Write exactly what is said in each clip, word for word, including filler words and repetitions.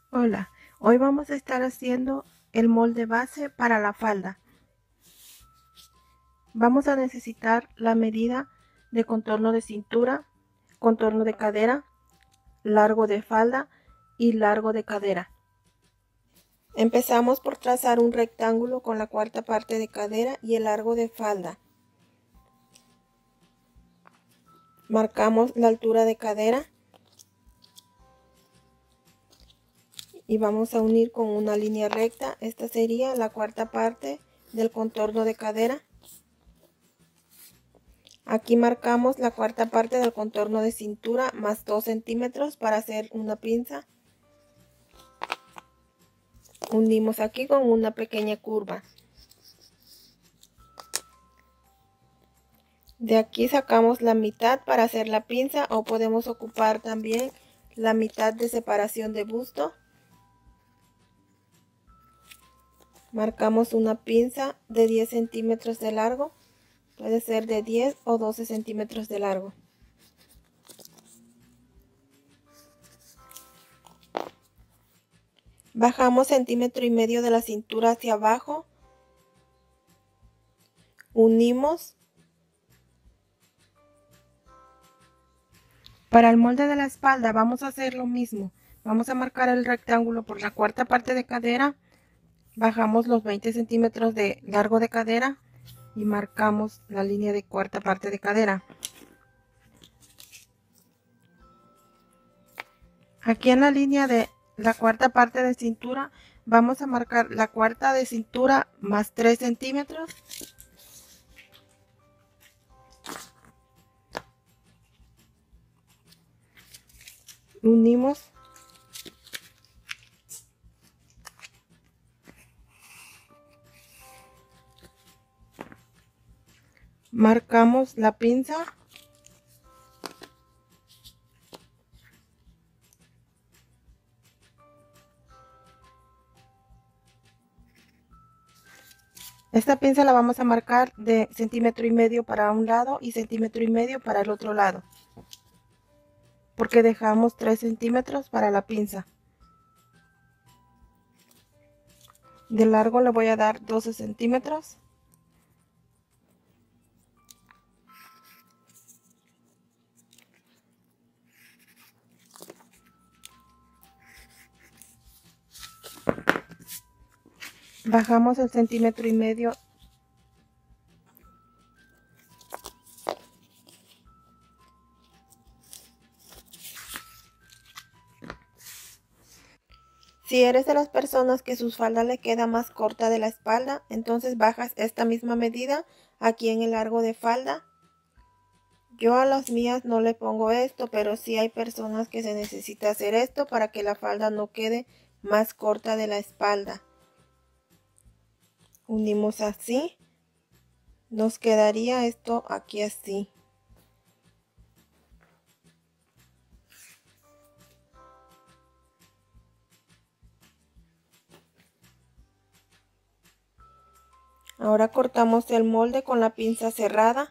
Hola, hoy vamos a estar haciendo el molde base para la falda. Vamos a necesitar la medida de contorno de cintura, contorno de cadera, largo de falda y largo de cadera. Empezamos por trazar un rectángulo con la cuarta parte de cadera y el largo de falda. Marcamos la altura de cadera y vamos a unir con una línea recta. Esta sería la cuarta parte del contorno de cadera. Aquí marcamos la cuarta parte del contorno de cintura más dos centímetros para hacer una pinza. Unimos aquí con una pequeña curva. De aquí sacamos la mitad para hacer la pinza, o podemos ocupar también la mitad de separación de busto. Marcamos una pinza de diez centímetros de largo. Puede ser de diez o doce centímetros de largo. Bajamos centímetro y medio de la cintura hacia abajo. Unimos. Para el molde de la espalda vamos a hacer lo mismo. Vamos a marcar el rectángulo por la cuarta parte de cadera. Bajamos los veinte centímetros de largo de cadera y marcamos la línea de cuarta parte de cadera. Aquí en la línea de la cuarta parte de cintura vamos a marcar la cuarta de cintura más tres centímetros. Unimos. Marcamos la pinza. Esta pinza la vamos a marcar de centímetro y medio para un lado y centímetro y medio para el otro lado, porque dejamos tres centímetros para la pinza. De largo le voy a dar doce centímetros. Bajamos el centímetro y medio. Si eres de las personas que su falda le queda más corta de la espalda, entonces bajas esta misma medida aquí en el largo de falda. Yo a las mías no le pongo esto, pero sí hay personas que se necesita hacer esto para que la falda no quede más corta de la espalda. Unimos así. Nos quedaría esto aquí así. Ahora cortamos el molde con la pinza cerrada.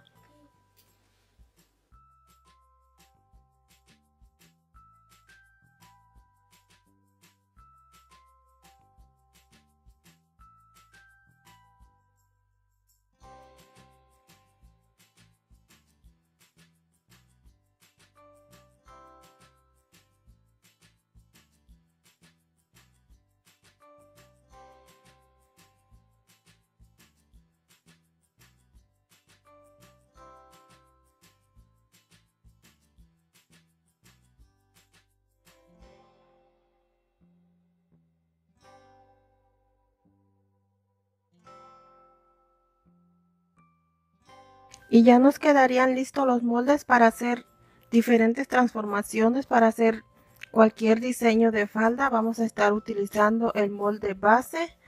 Y ya nos quedarían listos los moldes para hacer diferentes transformaciones, para hacer cualquier diseño de falda. Vamos a estar utilizando el molde base